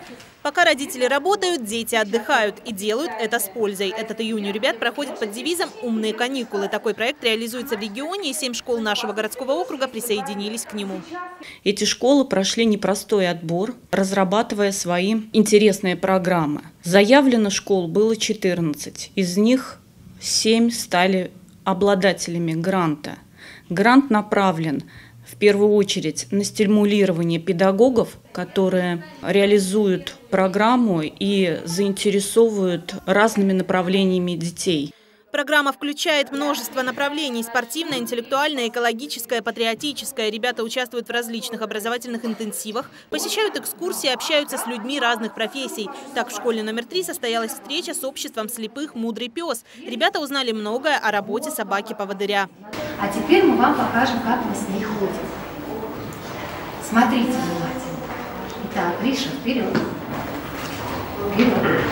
Пока родители работают, дети отдыхают. И делают это с пользой. Этот июнь у ребят проходит под девизом «Умные каникулы». Такой проект реализуется в регионе, и 7 школ нашего городского округа присоединились к нему. Эти школы прошли непростой отбор, разрабатывая свои интересные программы. Заявлено школ было 14. Из них 7 стали обладателями гранта. Грант направлен в первую очередь на стимулирование педагогов, которые реализуют программу и заинтересовывают разными направлениями детей. Программа включает множество направлений – спортивное, интеллектуальное, экологическое, патриотическое. Ребята участвуют в различных образовательных интенсивах, посещают экскурсии, общаются с людьми разных профессий. Так, в школе номер 3 состоялась встреча с обществом слепых «Мудрый пес». Ребята узнали многое о работе собаки-поводыря. А теперь мы вам покажем, как мы с ней ходим. Смотрите внимательно. Итак, Гриша, вперед. Вперед.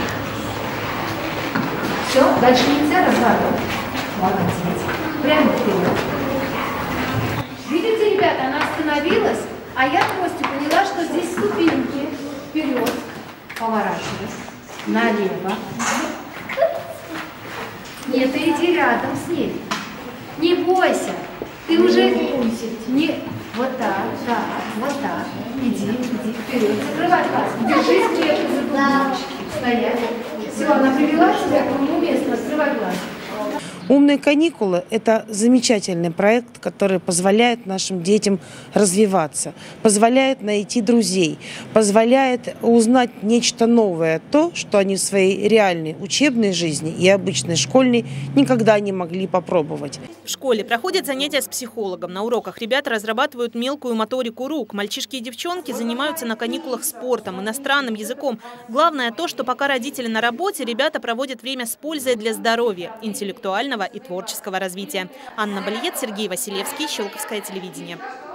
Все, дальше нельзя разворот. Молодец. Прямо вперед. Видите, ребята, она остановилась, а я просто поняла, что здесь ступеньки. Вперед. Поворачивай. Налево. Нет, ты иди рядом с ней. Не бойся. Ты уже... Не... Вот так, да, вот так. Иди вперед. Закрывай глаз. Держись крепко за губочки. Стоять. Все, она привела тебя к тому месту. Открывай глаз. «Умные каникулы» – это замечательный проект, который позволяет нашим детям развиваться, позволяет найти друзей, позволяет узнать нечто новое, то, что они в своей реальной учебной жизни и обычной школьной никогда не могли попробовать. В школе проходят занятия с психологом. На уроках ребята разрабатывают мелкую моторику рук. Мальчишки и девчонки занимаются на каникулах спортом, иностранным языком. Главное то, что пока родители на работе, ребята проводят время с пользой для здоровья, интеллектуального и творческого развития. Анна Балиет, Сергей Василевский, Щелковское телевидение.